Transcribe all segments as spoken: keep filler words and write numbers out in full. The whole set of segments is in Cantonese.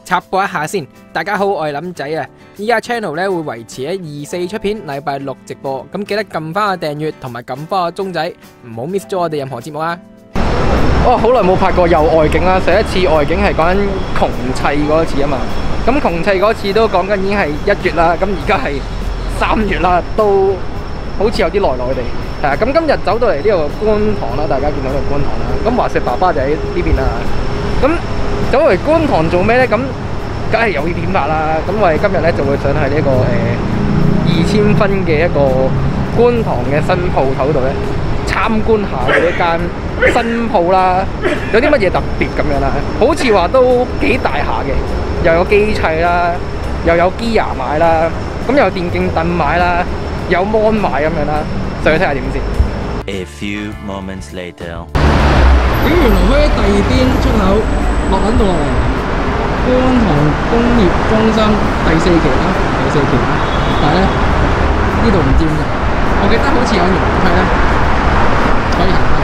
插播一下先，大家好，我係林仔啊！依家 channel 咧會維持喺二四出片，禮拜六直播，咁記得撳翻個訂閱同埋撳翻個鐘仔，唔好 miss 咗我哋任何節目啊！哦，好耐冇拍過又外景啦，上一次外景係講緊窮砌嗰一次啊嘛，咁窮砌嗰次都講緊已經係一月啦，咁而家係三月啦，都好似有啲耐耐地。係啊，咁今日走到嚟呢個觀塘啦，大家見到呢個觀塘啦，咁華碩爸爸就喺呢邊啦，咁。走嚟觀塘做咩咧？咁梗係有片拍啦。咁我哋今日咧就會上去呢、這個誒二千分嘅一個觀塘嘅新鋪頭度咧，參觀下佢呢間新鋪啦，有啲乜嘢特別咁樣啦？好似話都幾大下嘅，又有機砌啦，又有 gear 買啦，咁又有電競凳買啦，有 mon 買咁樣啦，上去睇下點先。 A few moments later， 咦，原來佢喺第二邊出口落緊到落嚟，觀塘工業中心第四期啦，第四期啦，但係咧呢度唔知點嘅，我記得好似有條樓梯咧可以行翻。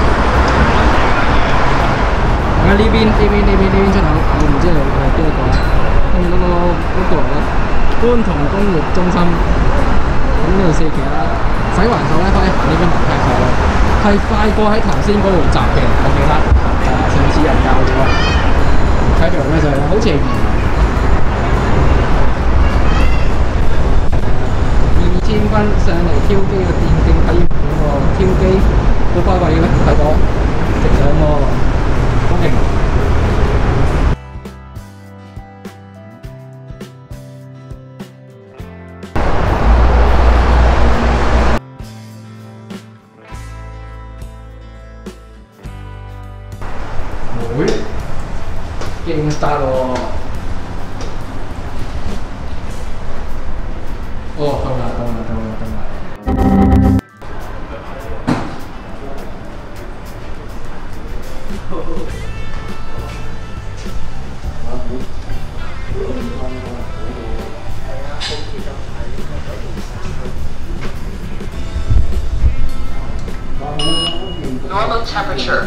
啊呢邊呢邊呢邊呢邊出口，我唔知係係邊一個啦。跟住嗰個嗰個咧，觀塘工業中心，咁呢度四期啦。洗環手咧，可以行呢邊樓梯上咯，係快過喺頭先嗰度閘嘅，我記得。誒、呃，上次人教咗，睇住咩上，好似係二千分上嚟挑機嘅電競體驗館喎，挑機好開胃嘅咩？睇到直上喎，好勁！勁 start 喎！哦，到啦，到啦，到啦，到啦！ Normal temperature.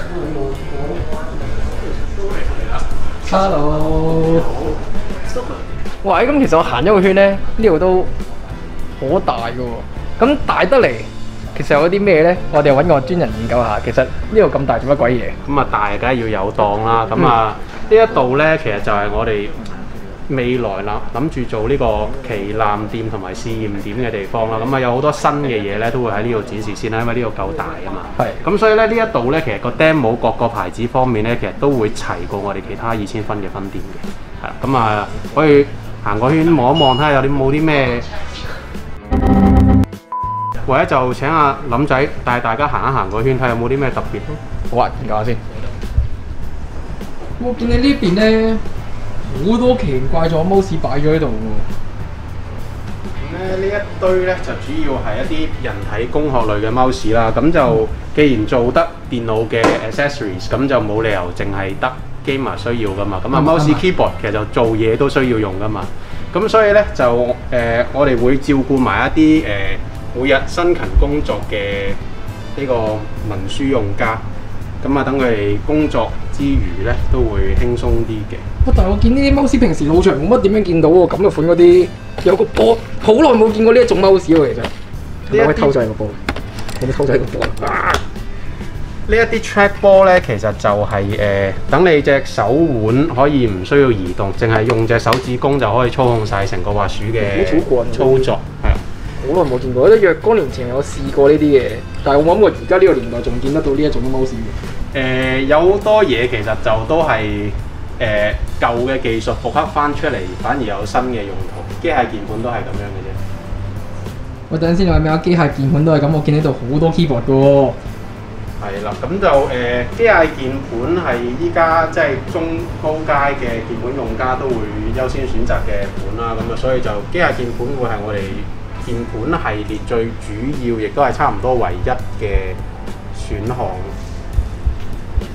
Hello，喂，咁其實我行咗個圈咧，呢度都好大嘅喎。咁大得嚟，其實有啲咩咧？我哋揾個專人研究下。其實呢度咁大做乜鬼嘢？ 咁啊大梗係要有檔啦。咁啊呢一度咧，其實就係我哋未來諗諗住做呢個旗艦店同埋試驗點嘅地方啦。咁啊有好多新嘅嘢咧，都會喺呢度展示先啦，因為呢度夠大啊嘛。 係。咁所以咧呢一度咧，其實個 demo 各個牌子方面咧，其實都會齊過我哋其他二千分嘅分店嘅。係啦，咁啊可以行個圈望一望，睇下有啲冇啲咩。或者就請阿林仔帶大家行一行個圈，睇下有冇啲咩特別咯。 好啊，研究下先。我見你呢邊咧好多奇怪咗 mouse 擺咗喺度喎。 咁咧呢一堆咧就主要係一啲人體工學類嘅 mouse 啦。咁就既然做得電腦嘅 accessories， 咁就冇理由淨係得 gamer 需要噶嘛。咁啊 mouse keyboard 其實就做嘢都需要用噶嘛。咁所以咧就誒、呃、我哋會照顧埋一啲誒、呃、每日辛勤工作嘅呢個文書用家。咁啊，等佢哋工作之餘咧，都會輕鬆啲嘅。 不但係我見呢啲 mouse 平時路上冇乜點樣見到喎，咁嘅款嗰啲有個波，好耐冇見過呢一種 mouse 喎，其實。係咪可以偷晒個波？可唔可以偷晒個波啊？ 呢一啲 trackball 咧，其實就係、是、誒、呃，等你隻手腕可以唔需要移動，淨係用隻手指公就可以操控晒成個滑鼠嘅操作。係啊。 好耐冇見過，若干年前有試過呢啲嘢，但係我諗過而家呢個年代仲見得到呢一種 mouse 嘅。 誒有好多嘢其實就都係誒舊嘅技術復刻翻出嚟，反而有新嘅用途。機械鍵盤都係咁樣嘅啫。 我等陣先，你話咩啊？機械鍵盤都係咁，我見呢度好多 keyboard 嘅喎。 係啦，咁就誒、呃、機械鍵盤係依家即係中高階嘅鍵盤用家都會優先選擇嘅盤啦。咁啊，所以就機械鍵盤會係我哋鍵盤系列最主要，亦都係差唔多唯一嘅選項。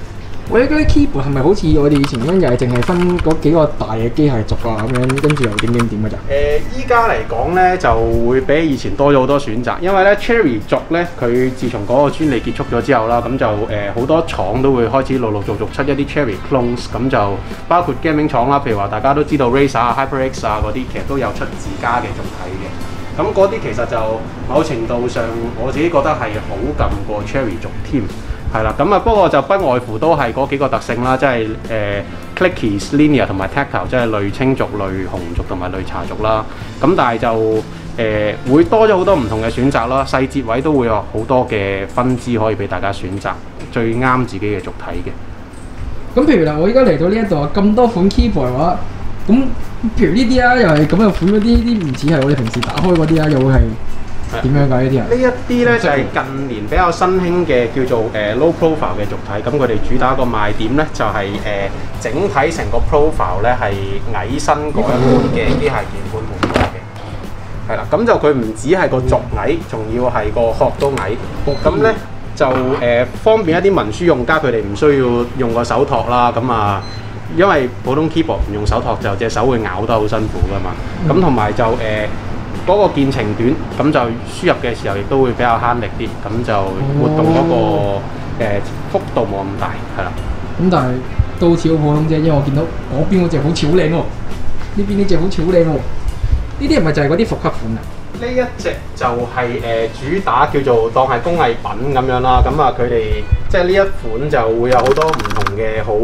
我哋嗰啲 keyboard 係咪好似我哋以前咁樣，又係淨係分嗰幾個大嘅機械族啊咁樣，跟住又點點點㗎咋？ 誒，依家嚟講咧就會比以前多咗好多選擇，因為咧 Cherry 族咧佢自從嗰個專利結束咗之後啦，咁就誒好、呃、多廠都會開始陸陸續續出一啲 Cherry clones，咁就包括 gaming 廠啦，譬如話大家都知道 Razer 啊、HyperX 啊嗰啲，其實都有出自家嘅族體嘅。咁嗰啲其實就某程度上我自己覺得係好撳過 Cherry 族添。係啦，咁啊不過就不外乎都係嗰幾個特性啦，即係誒、呃、clicky、linear 同埋 tactile， 即係類青族、類紅族同埋類茶族啦。咁但係就誒、呃、會多咗好多唔同嘅選擇啦，細節位都會有好多嘅分支可以俾大家選擇，最啱自己嘅族體嘅。 咁譬如啦，我依家嚟到呢一度咁多款 keyboard 嘅話，咁譬如呢啲啊，又係咁嘅款嗰啲，啲唔似係我哋平時打開嗰啲啊，又會係。點樣㗎呢啲啊？呢一啲咧就係、是、近年比較新興嘅叫做誒、呃、low profile 嘅族體，咁佢哋主打個賣點咧就係、是、誒、呃、整體成個 profile 咧係矮身過一般嘅機械鍵盤換過嘅，係啦，咁就佢唔止係個族矮，仲要係個殼都矮，咁咧就誒、呃、方便一啲文書用家，佢哋唔需要用個手托啦，咁啊，因為普通 keyboard 唔用手托就隻手會咬得好辛苦㗎嘛，咁同埋就誒。呃嗰個鍵程短，咁就輸入嘅時候亦都會比較慳力啲，咁就活動嗰、那個、哦呃、幅度冇咁大，係啦。咁但係都似好普通啫，因為我見到嗰邊嗰隻好似好靚喎，呢邊呢隻好似好靚喎。呢啲係咪就係嗰啲復刻款啊？ 呢一隻就係、是、誒、呃、主打叫做當係工藝品咁樣啦，咁啊佢哋即係呢一款就會有好多唔同嘅好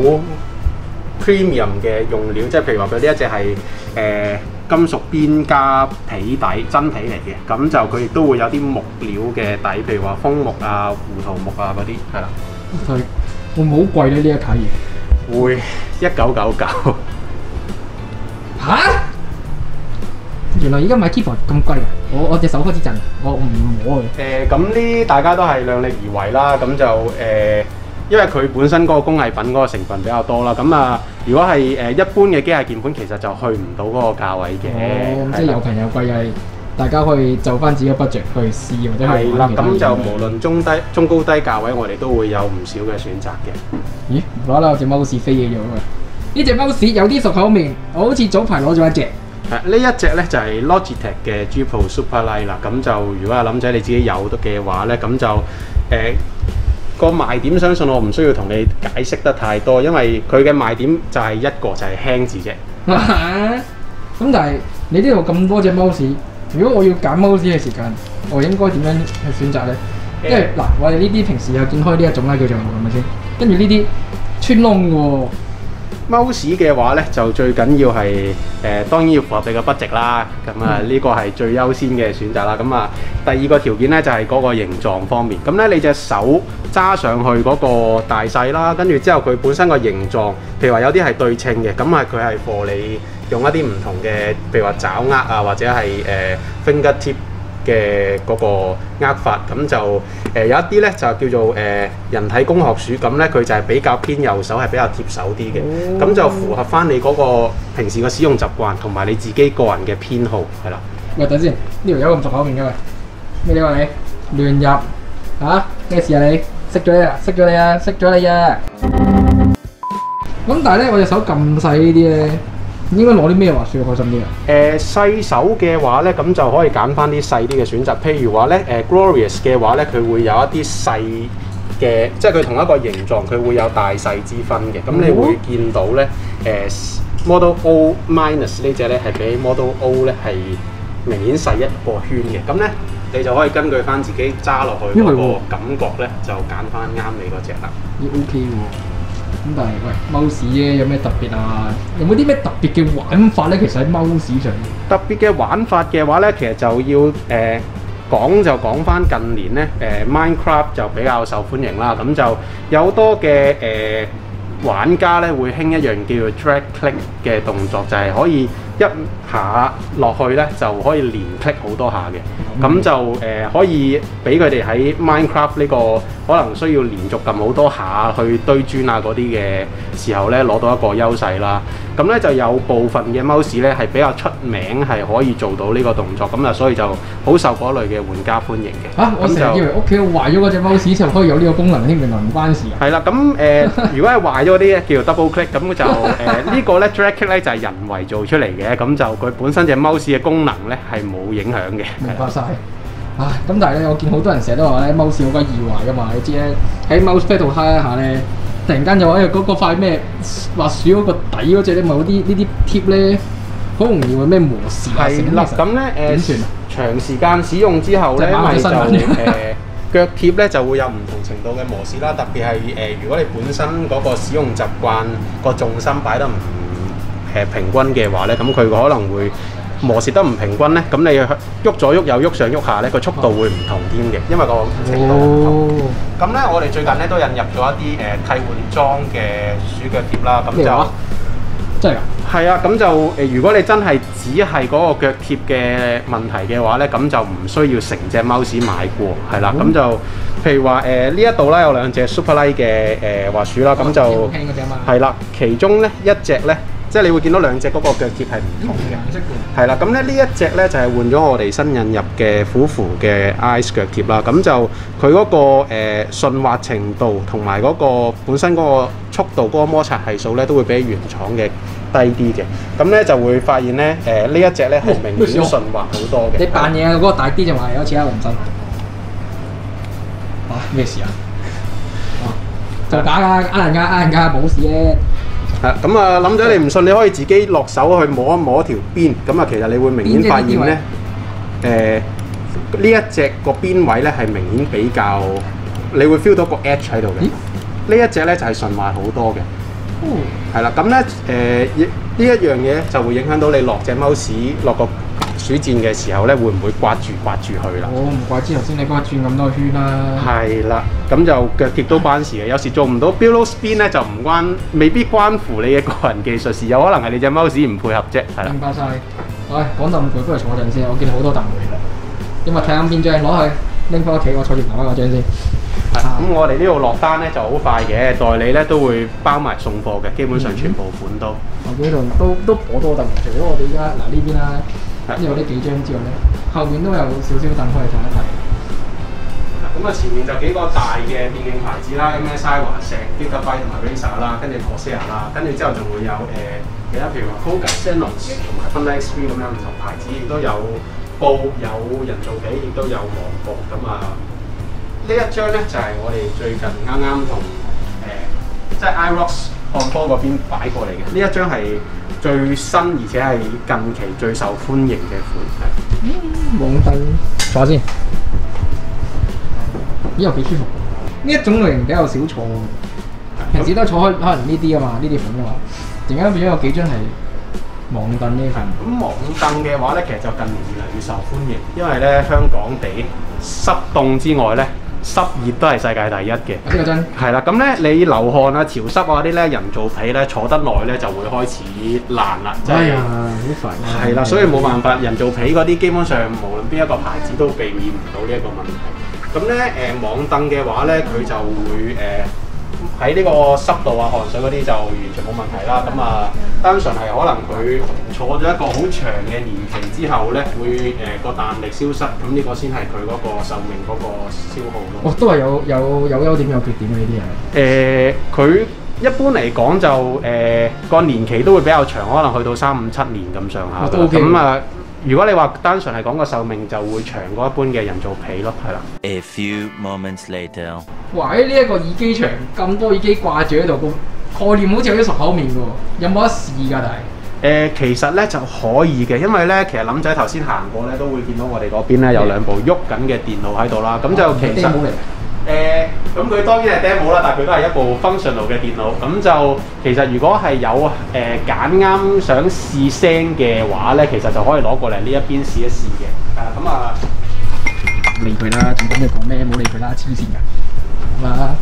premium 嘅用料，即係譬如話佢呢一隻係誒。呃金屬邊加皮底，真皮嚟嘅，咁就佢亦都會有啲木料嘅底，譬如話楓木啊、胡桃木啊嗰啲，係啦。 係會唔會好貴咧？呢一卡嘢會一九九九。 嚇！原來而家買 keyboard 咁貴啊！我我隻手開始震，我唔摸佢。誒咁呢，大家都係量力而為啦。咁就誒、呃，因為佢本身嗰個工藝品嗰個成分比較多啦。咁啊。如果係誒一般嘅機械鍵盤，其實就去唔到嗰個價位嘅。 哦，即係有平有貴係，大家可以就翻自己嘅 budget去試或者去係啦，咁就無論中低、中高低價位，我哋都會有唔少嘅選擇嘅。 咦？攞啦，有隻 mouse 飛嘅咗啊！呢隻 mouse 有啲熟口面，我好似早排攞咗一隻。 係呢一隻咧就係 Logitech 嘅 G Pro Superlight 啦。咁就如果阿林仔你自己有嘅話咧，咁就誒。呃個賣點相信我唔需要同你解釋得太多，因為佢嘅賣點就係一個就係輕字啫。 咁但係你呢度咁多隻 mouse，如果我要揀 mouse 嘅時間，我應該點樣去選擇呢？因為嗱，我哋呢啲平時有見開呢一種啦，叫做係咪先？跟住呢啲穿窿嘅喎。 mouse 嘅話咧，就最緊要係誒、呃，當然要符合你嘅 budget啦。咁啊，呢、嗯、個係最優先嘅選擇啦。咁啊，第二個條件咧就係、是、嗰個形狀方面。咁咧，你隻手揸上去嗰個大細啦，跟住之後佢本身個形狀，譬如話有啲係對稱嘅，咁啊佢係 for 你用一啲唔同嘅，譬如話爪握啊，或者係誒、呃、finger tip 嘅嗰個握法，咁就誒、呃、有一啲咧就叫做誒、呃、人體工學鼠，咁咧佢就係比較偏右手，係比較貼手啲嘅，咁、哦、就符合翻你嗰個平時嘅使用習慣同埋你自己個人嘅偏好，係啦。喂，等先，呢條友咁熟口面嘅喂，咩料啊你？亂入嚇咩事啊你？識咗你啊？識咗你啊？識咗你啊？咁但係咧，我隻手咁細呢啲咧。應該攞啲咩滑雪開心啲啊？誒、呃、細手嘅話咧，咁就可以揀翻啲細啲嘅選擇。譬如話咧，誒、呃、Glorious 嘅話咧，佢會有一啲細嘅，即係佢同一個形狀，佢會有大細之分嘅。咁、嗯、你會見到咧，誒、呃、Model O Minus 呢隻咧係比 Model O 咧係明顯細一個圈嘅。咁咧你就可以根據翻自己揸落去嗰個感覺咧，就揀翻啱你嗰隻啦。咦 OK 喎。咁但係喂 mouse 啫，有咩特別啊？有冇啲咩特別嘅玩法咧？其實喺 mouse 上面特別嘅玩法嘅話咧，其實就要誒、呃、講就講翻近年咧，誒、呃、Minecraft 就比較受歡迎啦。咁就有好多嘅誒、呃、玩家咧會興一樣叫做 drag click 嘅動作，就係、是、可以一下落去咧就可以連 click 好多下嘅。咁、 嗯、 就誒、呃、可以俾佢哋喺 Minecraft 呢個可能需要連續撳好多下去堆磚啊嗰啲嘅時候咧攞到一個優勢啦。咁咧就有部分嘅 mouse 咧係比較出名係可以做到呢個動作，咁啊所以就好受嗰類嘅玩家歡迎嘅。 啊！我成日以為屋企壞咗嗰隻 mouse 就可以有呢個功能添，原來唔關事啊。 係啦，咁誒、呃、如果係壞咗啲咧叫做 double click，咁就誒、呃、呢個咧 drag click 咧就係人為做出嚟嘅，咁就佢本身隻 mouse 嘅功能咧係冇影響嘅。 明白晒。啊，咁但係咧，我見好多人成日都話咧 mouse 好鬼易壞噶嘛，你知咧喺 mouse pad 度揩一下咧，突然間就話誒嗰個塊咩滑鼠嗰個底嗰隻咧，咪嗰啲呢啲貼咧，好容易會咩磨蝕啊！ 係啦，咁咧誒長時間使用之後咧，咪就誒腳貼咧就會有唔同程度嘅磨蝕啦。特別係誒、呃，如果你本身嗰個使用習慣個重心擺得唔誒平均嘅話咧，咁佢可能會磨蝕得唔平均咧，咁你喐左喐右喐上喐下咧，個速度會唔同添嘅，因為個程度唔同。咁咧、哦，我哋最近咧都引入咗一啲誒、呃、替換裝嘅鼠腳貼啦，咁就真係㗎？ 係啊，咁就誒、呃，如果你真係只係嗰個腳貼嘅問題嘅話咧，咁就唔需要成隻 mouse 買過，係啦，咁、嗯、就譬如話誒呢一度咧有兩隻 Superlight 嘅誒滑鼠啦，咁、哦、就係啦，其中咧一隻咧。即係你會見到兩隻嗰個腳貼係唔同嘅，係啦。咁咧呢一隻咧就係換咗我哋新引入嘅虎符嘅 Ice 腳貼啦。咁就佢嗰、嗰個誒、呃、順滑程度同埋嗰個本身嗰個速度嗰個摩擦係數咧都會比原廠嘅低啲嘅。咁咧就會發現咧誒呢、呃、一隻咧係明顯順滑好多嘅。 你扮嘢嗰個大啲就話有似阿雲身啊？咩事啊？啊就假㗎，呃人㗎，呃人㗎，冇事嘅。 咁啊，諗仔你唔信，你可以自己落手去摸一摸條邊，咁啊，其實你會明顯發現咧，誒呢一隻個邊位咧係明顯比較，你會 feel 到個 edge 喺度嘅。呢一隻咧就係順滑好多嘅。哦，係啦，咁咧誒呢一樣嘢就會影響到你落隻 mouse 落個鼠箭嘅時候咧，會唔會刮住刮住去啦？ 我唔怪之頭先你嗰個轉咁多圈啦。係啦，咁就腳貼都關事嘅。有時做唔到 Billow Spin 咧，就唔關，未必關乎你嘅個人技術事，有可能係你隻 mouse 唔配合啫。係啦。 明白晒。喂，講到咁攰，不如坐陣先。我見好多凳嚟啦。因為睇下邊張攞去拎翻屋企，我坐住拿翻嗰張先。 咁我哋呢度落單咧就好快嘅，代理咧都會包埋送貨嘅，基本上全部款都。 我見呢度都都頗多凳，除咗我哋而家嗱呢邊啦。跟住有呢幾張之後咧，後面都有少少凳可以睇一睇。 咁啊，前面就幾個大嘅電競牌子啦，咁咧西華石、Gigabyte 同埋 Razer 啦，跟住 Corsair 啦，跟住之後仲會有誒、呃、其他譬如話 Koga、Xenos 同埋 Thunder X P 咁樣唔同牌子，亦都有布、有人造皮，亦都有黃布。咁啊，呢一張咧就係、是、我哋最近啱啱同誒即係 Irox 看波嗰邊擺過嚟嘅。呢一張係最新而且係近期最受歡迎嘅款，係。 嗯，網凳坐先。咦，又幾舒服。呢一種類型比較少坐，平時都坐開可能呢啲啊嘛，呢啲款啊嘛。突然間變咗有幾張係網凳呢份。咁網凳嘅話咧，其實就近年越嚟越受歡迎，因為咧香港地濕凍之外咧。濕熱都係世界第一嘅， 呢個真係啦。咁咧你流汗啊、潮濕啊啲咧，人造皮咧坐得耐咧就會開始爛啦。 哎呀，好煩啊！ 係啦，所以冇辦法，人造皮嗰啲基本上無論邊一個牌子都避免唔到呢一個問題。咁咧誒網凳嘅話咧，佢就會誒喺呢個濕度啊、汗水嗰啲就完全冇問題啦。咁啊，單純係可能佢坐咗一個好長嘅年期之後咧，會誒個彈力消失，咁呢個先係佢嗰個壽命嗰個消耗咯。 哦，都係有有有優點有缺點嘅呢啲嘢。 誒，佢一般嚟講就誒個年期都會比較長，可能去到三五七年咁上下。 都 OK。 咁啊，如果你話單純係講個壽命，就會長過一般嘅人造皮咯，係啦。 A few moments later。 哇！呢一個耳機牆咁多耳機掛住喺度，個概念好似有啲熟口面嘅喎，有冇得試㗎？但係誒、呃、其實咧就可以嘅，因為咧其實林仔頭先行過咧都會見到我哋嗰邊咧有兩部喐緊嘅電腦喺度啦，咁、嗯、就其實誒咁佢當然係 demo 啦，但係佢都係一部 functional 嘅電腦，咁就其實如果係有誒揀啱想試聲嘅話咧，其實就可以攞過嚟呢一邊試一試嘅，誒咁啊理佢啦，仲講你講咩？冇理佢啦，黐線㗎，咁啊。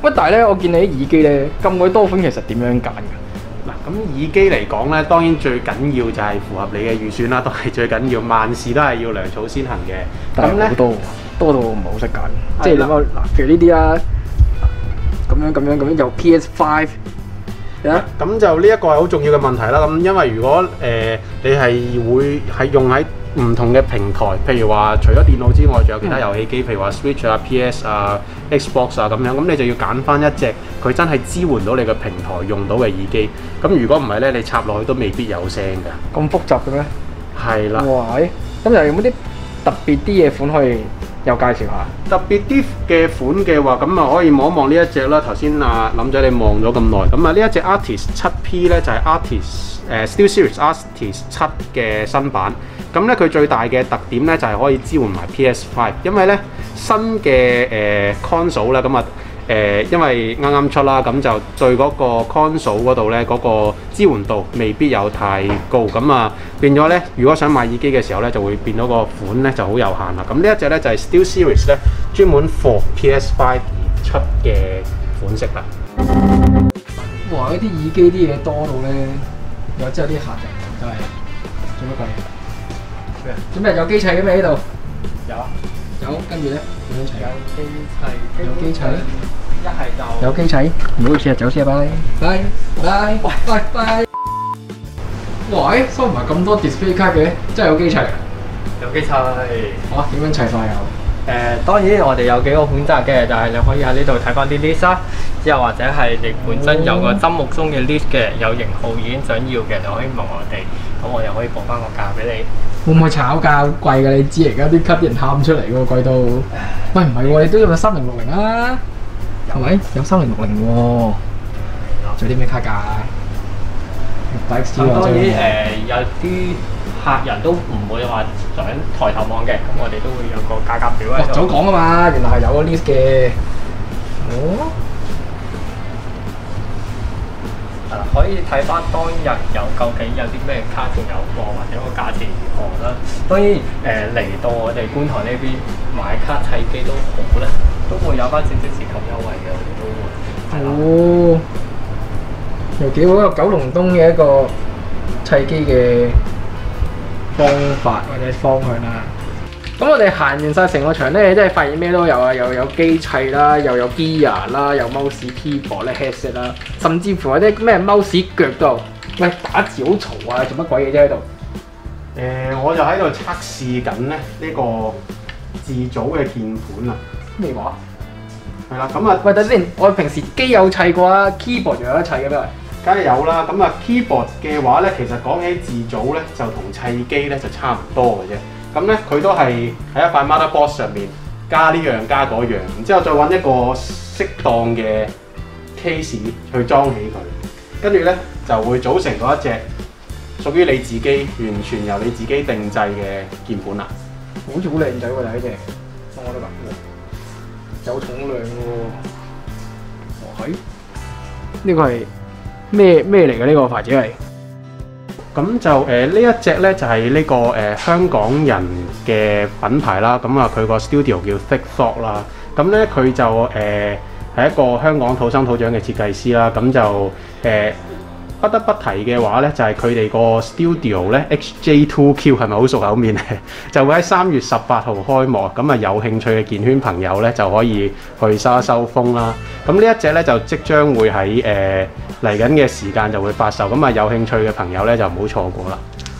喂，但係咧，我見你啲耳機咧咁鬼多款，其實點樣揀㗎？ 嗱，咁耳機嚟講咧，當然最緊要就係符合你嘅預算啦，都係最緊要，萬事都係要良草先行嘅。 但係好多喎，多到我唔係好識揀。即係你講嗱，譬如呢啲啦，咁樣咁樣咁樣有 P S 五。啊， 咁就呢一個係好重要嘅問題啦。咁因為如果誒、呃、你係會係用喺唔同嘅平台，譬如話除咗電腦之外，仲有其他遊戲機，譬如話 Switch 啊、P S 啊、Xbox 啊咁樣，咁你就要揀翻一隻佢真係支援到你嘅平台用到嘅耳機。咁如果唔係咧，你插落去都未必有聲㗎。 咁複雜嘅咩？ 係啦。 哇！咁又有冇啲特別啲嘅款可以又介紹下？ 特別啲嘅款嘅話，咁啊可以望一望呢一隻啦。頭先啊林仔你望咗咁耐，咁啊呢一隻 Artist 七 P 咧就係、是、Artist 誒、uh, SteelSeries Artist 七嘅新版。咁咧佢最大嘅特點咧就係、是、可以支援埋 P S 五，因為咧新嘅誒、呃、console 咧咁啊誒，因為啱啱出啦，咁就對嗰個 console 嗰度咧嗰個支援度未必有太高，咁啊變咗咧，如果想買耳機嘅時候咧，就會變到個款咧就好有限啦。咁呢一隻咧就係、是、SteelSeries 咧專門 for P S 五而出嘅款式啦。 哇！呢啲耳機啲嘢多到咧，有之後啲客人真係做乜鬼？做咩有機砌嘅咩喺度？ 有啊， 有，跟住咧點樣砌？ 有機砌， 有機砌， 一係就有機砌，唔好意思啊，走先啊，拜拜拜拜拜。喂，收埋咁多 display 卡嘅，真係有機砌。 有機砌。 哇！點樣砌法又？ 誒，當然我哋有幾個選擇嘅，就係你可以喺呢度睇翻啲 list 啦，之後或者係你本身有個心目中嘅 list 嘅，有型號已經想要嘅，你可以問我哋，咁我又可以報翻個價俾你。 會唔會炒價好貴㗎？你知而家啲卡啲人喊出嚟喎，貴到。喂，唔係喎，你都有三零六零啊？係咪？有三零六零喎。仲有啲咩卡價？ 咁當然誒，有啲客人都唔會話想抬頭望嘅，咁我哋都會有個價格表喺度。 早講啊嘛，原來係有個 list 嘅。哦。 係啦，可以睇翻當日有究竟有啲咩卡仲有貨，或者個價錢如何啦。當然誒嚟、呃、到我哋觀塘呢邊買卡砌機都好咧，都會有翻少少折扣優惠嘅，我哋都會。 哦。又幾好一個九龍東嘅一個砌機嘅方法或者方向啦。咁我哋行完晒成個場咧，真係發現咩都有啊，又有機砌啦，又有 gear 啦，有 mouse keyboard 咧 headset 啦，甚至乎有啲咩 mouse 腳度。喂，打字好嘈啊！做乜鬼嘢啫喺度？ 誒、呃，我就喺度測試緊咧呢個自組嘅鍵盤啊。 咩話？ 係啦，咁啊， 喂，等先，我平時機有砌過啊 ，keyboard 又有得砌嘅咩？ 梗係有啦。咁啊，keyboard 嘅話咧，其實講起自組咧，就同砌機咧就差唔多嘅啫。咁咧，佢都係喺一塊 motherboard 上面加呢樣加嗰樣，然之後再揾一個適當嘅 case 去裝起佢，跟住咧就會組成嗰一隻屬於你自己完全由你自己定製嘅鍵盤啦。 好似好靚仔喎，睇呢隻，我覺得有重量喎。哇，係呢個係咩咩嚟嘅？呢個牌子係？ 咁就誒、呃、呢一隻咧就係、是、呢、這個誒、呃、香港人嘅品牌啦。咁啊佢個 studio 叫 Thick Thought 啦。咁咧佢就誒係、呃、一個香港土生土長嘅設計師啦。咁就誒、呃、不得不提嘅話咧，就係佢哋個 studio 咧 X J two Q 係咪好熟口面咧？就會喺三月十八號開幕。咁啊有興趣嘅健圈朋友咧就可以去收一收風啦。咁呢一隻咧就即將會喺誒。呃嚟緊嘅時間就會發售，咁啊有興趣嘅朋友咧就唔好錯過啦。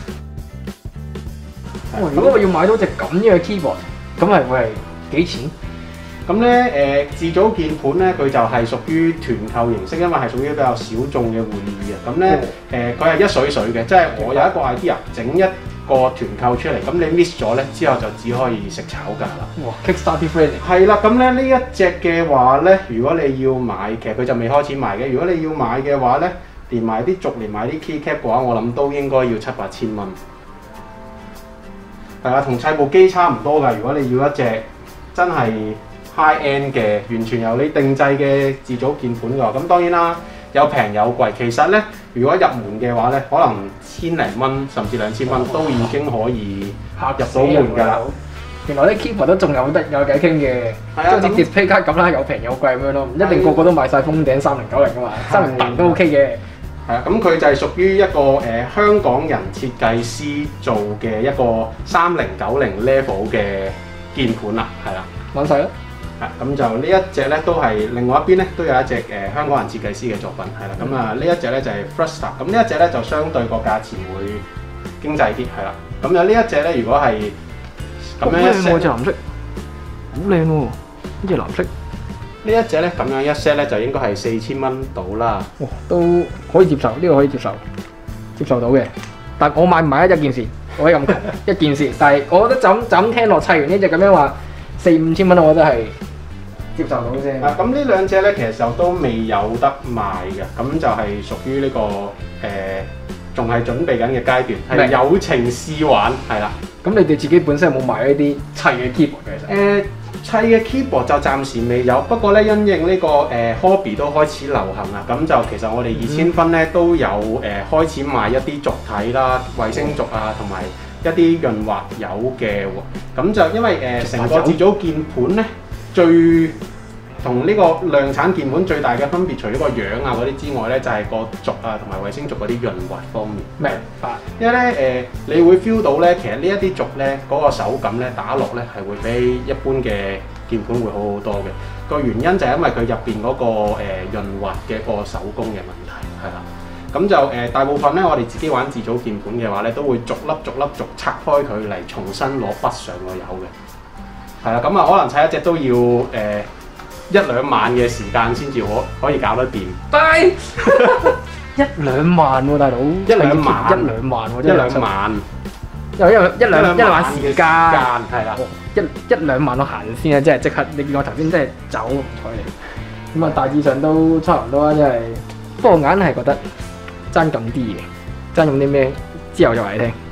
哦，如果我要買到隻咁樣嘅 keyboard，咁係會係幾錢？ 咁咧誒自組鍵盤咧，佢就係屬於團購形式，因為係屬於比較小眾嘅玩意嘅。咁咧誒佢係一水水嘅，即係我有一個 idea 整一個團購出嚟，咁你 miss 咗咧之後就只可以食炒價啦。 哇 ！Kickstarter friendly 係啦，咁咧呢一隻嘅話咧，如果你要買，其實佢就未開始賣嘅。如果你要買嘅話咧，連埋啲軸連埋啲 keycap 嘅話，我諗都應該要七八千蚊。係啊，同砌部機差唔多㗎。如果你要一隻真係 high end 嘅，完全由你定製嘅自組鍵盤嘅話，咁當然啦，有平有貴。其實咧，如果入門嘅話咧，可能千零蚊甚至兩千蚊都已經可以入到門㗎啦。 原來啲 keyboard 都仲有得有偈傾嘅， 係啊即係好似 display 卡咁啦，有平有貴咁樣咯，唔一定個個都買晒封頂三零九零噶嘛，三零零都 OK 嘅。 係啊，咁佢就係屬於一個誒、呃、香港人設計師做嘅一個三零九零 level 嘅鍵盤啦，係啦。 揾晒啦。 係咁就呢一隻咧都係另外一邊咧都有一隻誒、呃、香港人設計師嘅作品，係啦。咁啊呢一隻咧就係 Thruster，咁呢一隻咧就相對個價錢會經濟啲，係啦。咁有呢一隻咧，如果係咁樣一 set， 隻藍色，好靚喎，呢隻藍色。 呢一隻咧咁樣一 set 咧就應該係四千蚊到啦。 哇，都可以接受，呢、這個可以接受，接受到嘅。但係我買唔買一件事，我可以咁窮一件事。但係我覺得就咁就咁聽落砌完呢只咁樣話四五千蚊，我覺得係接受到啫。 啊，咁呢兩隻咧其實就都未有得賣嘅，咁就係屬於呢、這個誒仲係準備緊嘅階段，係友情試玩，係啦。 咁你哋自己本身有冇買一啲砌嘅 keyboard 嘅？其實誒砌嘅 keyboard 就暫時未有，不過咧因應呢、這個誒、呃、hobby 都開始流行啦，咁就其實我哋二千分咧都有誒、呃、開始賣一啲軸體啦、衛星軸啊，同埋一啲潤滑油嘅喎。咁就因為誒成、呃、個自組鍵盤咧最同呢個量產鍵盤最大嘅分別，除咗個樣啊嗰啲之外咧，就係、是、個軸啊同埋衛星軸嗰啲潤滑方面。 明白。 因為咧誒、呃，你會 feel 到咧，其實呢一啲軸咧嗰個手感咧打落咧係會比一般嘅鍵盤會好好多嘅。個原因就係因為佢入邊嗰個誒、呃、潤滑嘅個手工嘅問題，係啦。咁就誒、呃、大部分咧，我哋自己玩自組鍵盤嘅話咧，都會逐粒逐粒逐拆開佢嚟重新攞筆上個油嘅。係啦，咁啊可能砌一隻都要誒、呃一兩萬嘅時間先至可可以搞得掂。 拜一兩萬喎，大佬一兩萬一兩萬喎， 一兩萬， 又一兩一兩一兩萬時間， 係啦， 一一兩萬我行先啊！即係即刻，你見我頭先真係走唔睬你。咁啊，大致上都差唔多啦，真係。不過硬係覺得爭咁啲嘢，爭咁啲咩？之後就話你聽。